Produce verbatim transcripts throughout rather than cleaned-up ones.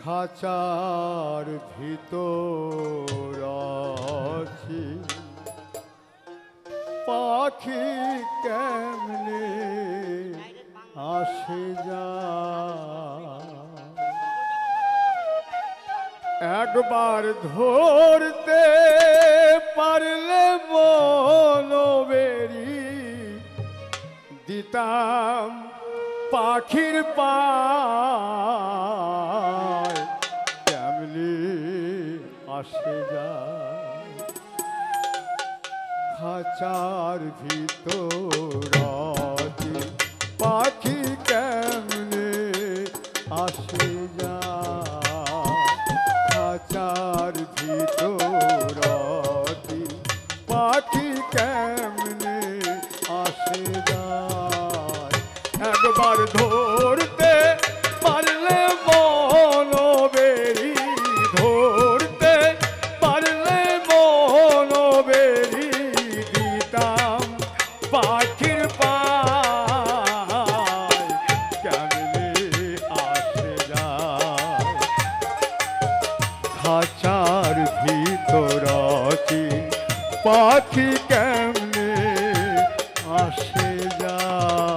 খাঁচার ভিতর আছি পাখি কেমনে আসে যায় একবার ধরতে পারলে বনবেরি দিতাম পাখির পায় কেমনে আসে যায় খাঁচার ভিতর আছি পাখি কেমনে আসে যায় খাঁচার ভিতর আছি পাখি কেমনে আসে যায় একবার ধরতে পারলে বনবেরি ধরতে পারলে বনবেরি দিতাম পাখির পায় কেমনে আসে যায় খাঁচার ভিতর আছি পাখি কেমনে আসে যায়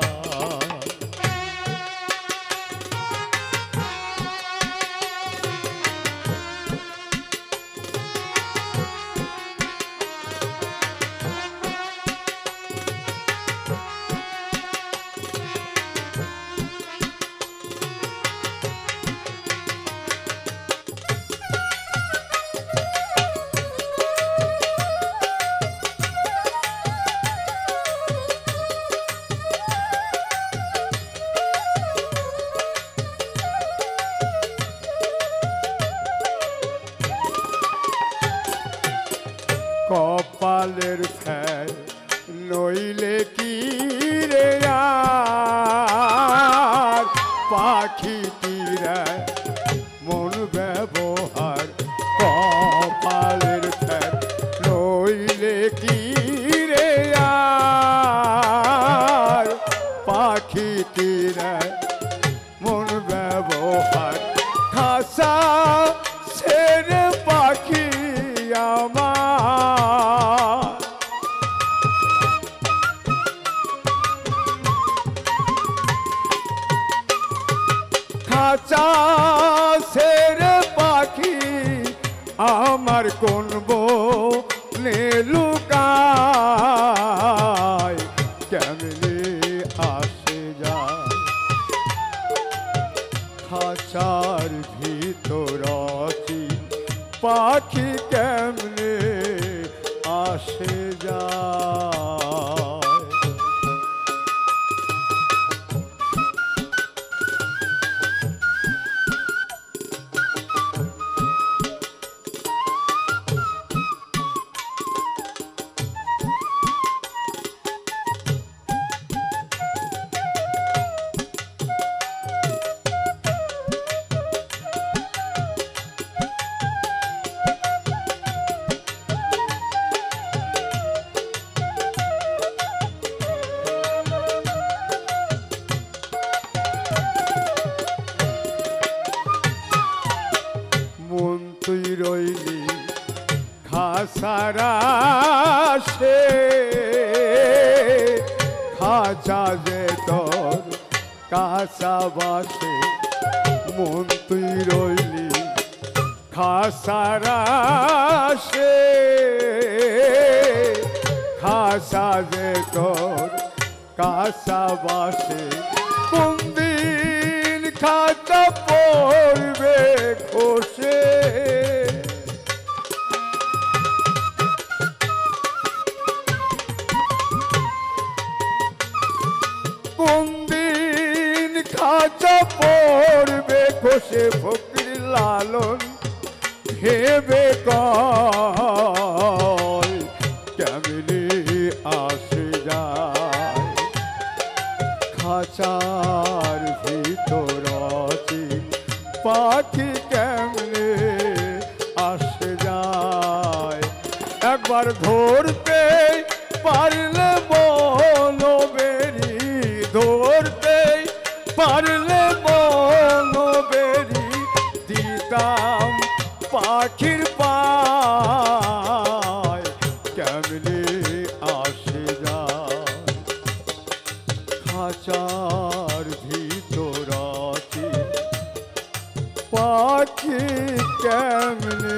কপালের ফের নইলে কি রে আর পাখিটিরা মন ব্যবহার কপালের ফের নইলে কি রে আর পাখিটিরা মন ব্যবহার খাসা ছেড়ে পাখি আমার খাঁচা ছেড়ে পাখি আমার কোন বনে লুকায় কেমনে আসে যায় খাঁচার ভিতর আছি পাখি কেমনে আসে যায় তুই রইলি খাসারা সে খাঁচা যে তোর কাঁচা বাসে মন তুই রইলি খাসারা সে খাসা যে তোর কাঁচা বাসে কোন দিন খাঁচা পড়বে খসে কোন দিন খাঁচা পড়বে খসে ফকির লালন ভেবে কয় কেমনে আসে যায় খাঁচার ভিতর আছি পাখি কেমনে আসে যায় একবার ধরতে পারলে বনবেরি ধরতে পারলে বনবেরি দেখতাম পাখির পায় কেমনে আসে যায় খাঁচার ভিতর আছে পাখি কেমনে